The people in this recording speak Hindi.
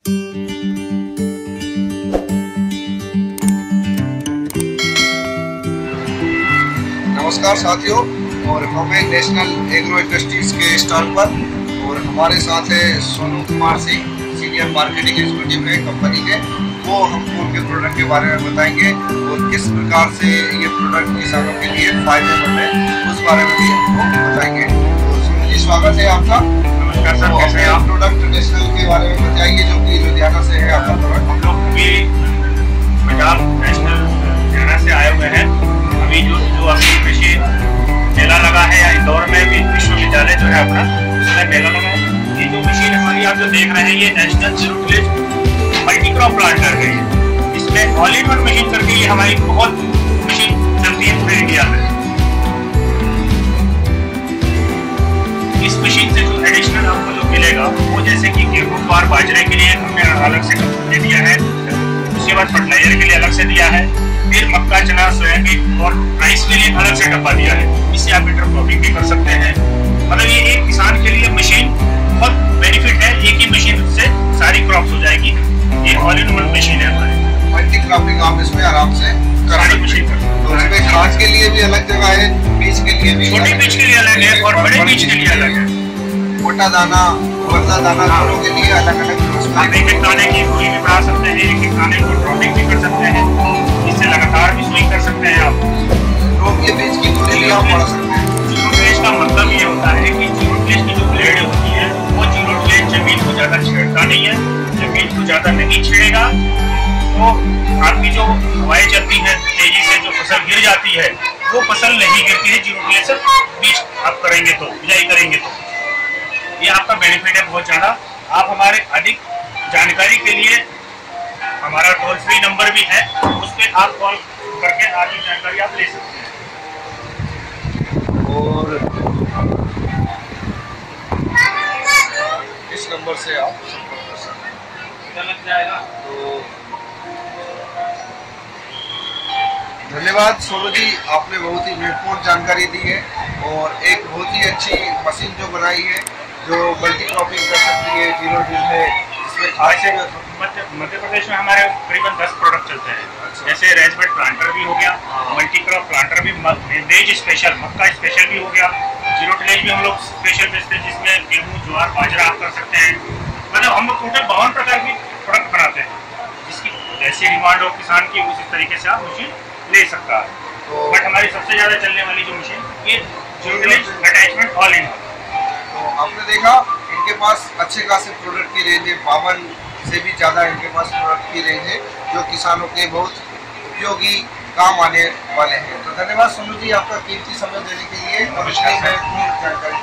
नमस्कार साथियों, और हमें नेशनल एग्रो इंडस्ट्रीज के स्टॉल पर और हमारे साथ है Sonu Kumar Singh, senior marketing executive है कंपनी के। वो हमको उनके प्रोडक्ट के बारे में बताएंगे और किस प्रकार से ये प्रोडक्ट किसानों के लिए फायदेमंद है उस बारे में भी हमको बताएंगे। तो सोनू जी, स्वागत है आपका। नमस्कार सर, कैसे हैं आप? प्रोडक्ट नेशनल के बारे में बताइए, जो कि लुधियाना से है आपका प्रोडक्ट। हम लोग अभी पंजाब नेशनल लुधियाना से आए हुए हैं। अभी जो अभी कृषि मेला लगा है या इंदौर में भी विश्वविद्यालय जो है अपना, उसमें मेला लगा है। ये जो मशीन हमारी आप जो देख रहे हैं, ये national zero tillage multi crop planter है। इसमें ऑल इन वन मशीन करके ये हमारी बहुत मशीन चलती है पूरे इंडिया में। इस मशीन से जो एडिशनल आपको जो मिलेगा वो जैसे कि गेहूं ज्वार बाजरे के लिए हमने अलग से दे दिया है, उसके बाद फर्टिलाइजर के लिए अलग से दिया है, फिर मक्का चना सोयाबीन और राइस के लिए अलग से डब्बा दिया है। इससे आप इंटरक्रॉपिंग भी कर सकते हैं। मतलब ये एक किसान के लिए मशीन बहुत बेनिफिट है। एक ही मशीन से सारी क्रॉप्स हो जाएगी। ये ऑल इन वन मशीन है हमारी। मल्टी क्रॉपिंग आप इसमें आराम से सारी मशीन कर सकते हैं। तो इसमें खाद के लिए भी अलग जगह है, बीज के लिए भी, छोटे बीज के लिए अलग है और बड़े बीज के लिए अलग है। मोटा दाना, वर्ला दाना दोनों के लिए अलग अलग। आप एक एक दाने की सुई भी बढ़ा सकते हैं, एक एक दाने को ड्रॉपिंग भी कर सकते हैं, इससे लगातार भी सुई कर सकते हैं आप। रोप के बीज की दूरी भी आप बढ़ा सकते हैं। जीरो टिलेज का मतलब ये होता है कि जीरो टिलेज की जो ब्लेड होती है वो जीरो टिलेज जमीन को ज्यादा छेड़ता नहीं है। जमीन को ज्यादा नहीं छेड़ेगा तो आपकी जो हवाएं चलती हैं तेजी से, जो फसल गिर जाती है वो फसल नहीं गिरती है। जीरो टिलेज से बीज आप करेंगे तो, बिजाई करेंगे तो ये आपका बेनिफिट है बहुत ज़्यादा। आप हमारे अधिक जानकारी के लिए हमारा टोल फ्री नंबर भी है, उस पर आप कॉल करके अधिक जानकारी आप ले सकते हैं। और इस नंबर से आप संपर्क कर सकते हैं। लग जाएगा तो धन्यवाद सोनू जी, आपने बहुत ही महत्वपूर्ण जानकारी दी है और एक बहुत ही अच्छी मशीन जो बनाई है जो मल्टी क्रॉपिंग कर सकती है जीरो टिल है, जिसमें खाद से मध्य प्रदेश में हमारे करीबन 10 प्रोडक्ट चलते हैं। जैसे रेजबेड प्लांटर भी हो गया, मल्टी क्रॉप प्लांटर भी, मेज स्पेशल, मक्का स्पेशल भी हो गया, जीरो टिलेज भी हम लोग स्पेशल बेचते हैं जिसमें गेहूँ ज्वार बाजरा आप कर सकते हैं। मतलब हम लोग टोटल 52 प्रकार की प्रोडक्ट बनाते हैं, जिसकी जैसी डिमांड हो किसान की उसी तरीके से आप मशीन ले सकता है। बट हमारी सबसे ज़्यादा चलने वाली जो मशीन ये zero tillage attachment all in. तो आपने देखा इनके पास अच्छे खासे प्रोडक्ट की रेंज है, 52 से भी ज़्यादा इनके पास प्रोडक्ट की रेंज है जो किसानों के बहुत उपयोगी काम आने वाले हैं। तो धन्यवाद सोनू जी, आपका कीमती समय देने के लिए और इतनी महत्वपूर्ण जानकारी